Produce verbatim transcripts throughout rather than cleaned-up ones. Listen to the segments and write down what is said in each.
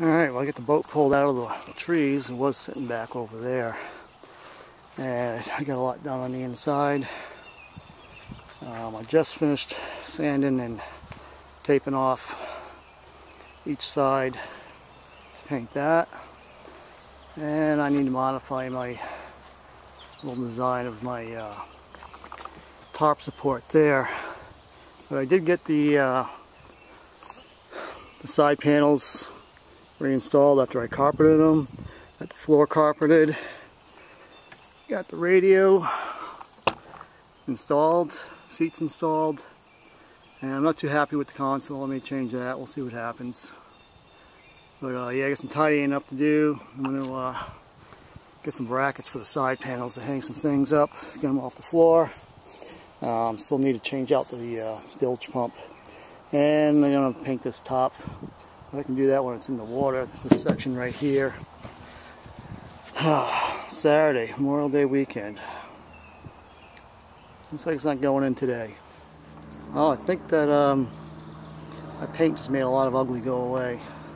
Alright, well I get the boat pulled out of the trees. It was sitting back over there. And I got a lot done on the inside. Um, I just finished sanding and taping off each side to paint that. And I need to modify my little design of my uh, tarp support there. But I did get the, uh, the side panels reinstalled after I carpeted them. Got the floor carpeted. Got the radio installed, seats installed, and I'm not too happy with the console. Let me change that. We'll see what happens. But uh, yeah, I got some tidying up to do. I'm going to uh, get some brackets for the side panels to hang some things up, get them off the floor. Um, still need to change out the uh, bilge pump, and I'm going to paint this top. I can do that when it's in the water. This section right here. Saturday, Memorial Day weekend. Looks like it's not going in today. Oh, I think that um, my paint just made a lot of ugly go away.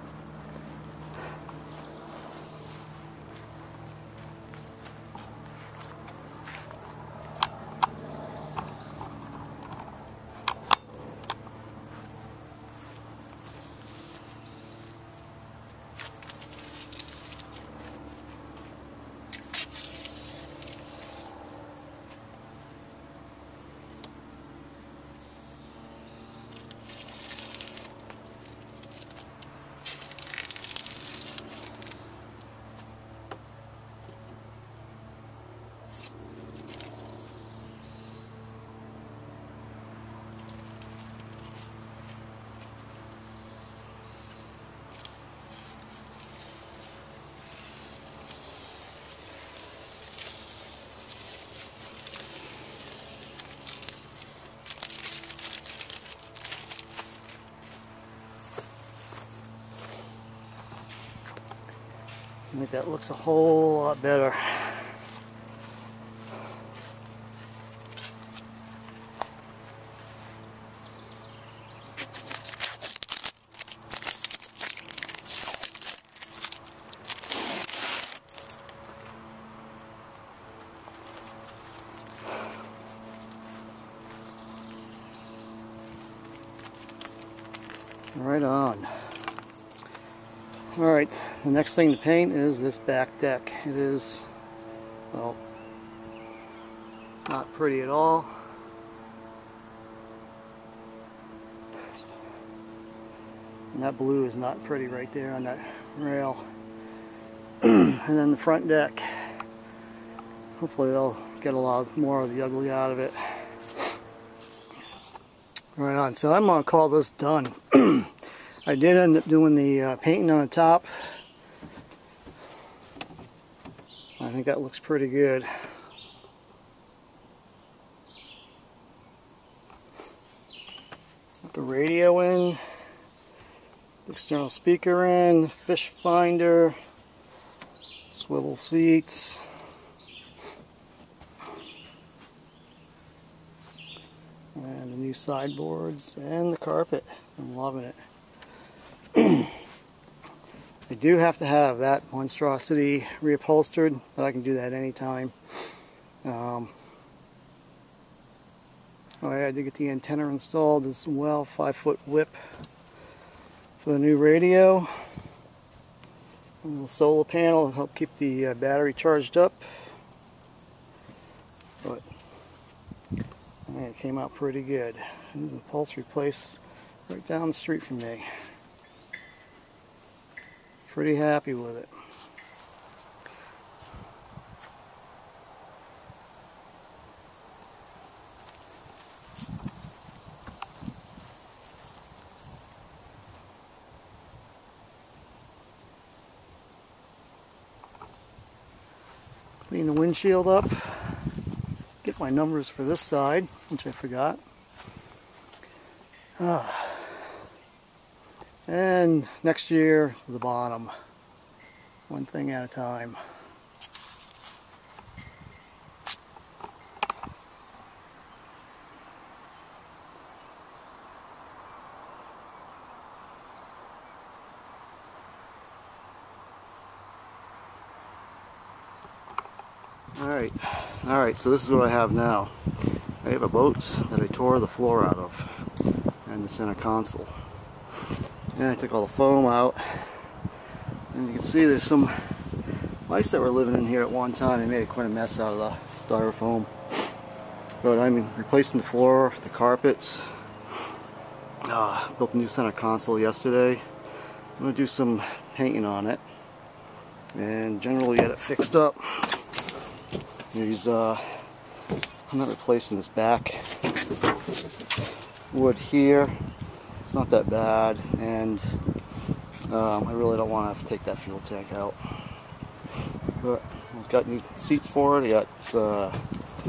I think that looks a whole lot better. Right on. Alright, the next thing to paint is this back deck. It is, well, not pretty at all. And that blue is not pretty right there on that rail. And then the front deck. Hopefully they'll get a lot more of the ugly out of it. Right on, so I'm going to call this done. I did end up doing the uh, painting on the top. I think that looks pretty good. Got the radio in, the external speaker in, the fish finder, swivel seats. And the new sideboards and the carpet. I'm loving it. I do have to have that monstrosity reupholstered, but I can do that anytime. Um, oh yeah, I did get the antenna installed as well, five foot whip for the new radio. A little solar panel to help keep the uh, battery charged up. But I mean, it came out pretty good. There's a upholstery place right down the street from me. Pretty happy with it. Clean the windshield up. Get my numbers for this side, which I forgot. Ah. And next year, the bottom. One thing at a time. Alright, alright, so this is what I have now. I have a boat that I tore the floor out of and the center console. And I took all the foam out. And you can see there's some mice that were living in here at one time. They made quite a mess out of the styrofoam. But I'm replacing the floor, the carpets. Uh, built a new center console yesterday. I'm going to do some painting on it and generally get it fixed up. There's, uh, I'm not replacing this back wood here. It's not that bad, and um, I really don't want to have to take that fuel tank out. But I've got new seats for it. I got uh,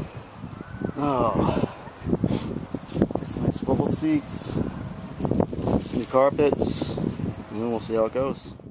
oh, some nice swivel seats, some new carpets, and then we'll see how it goes.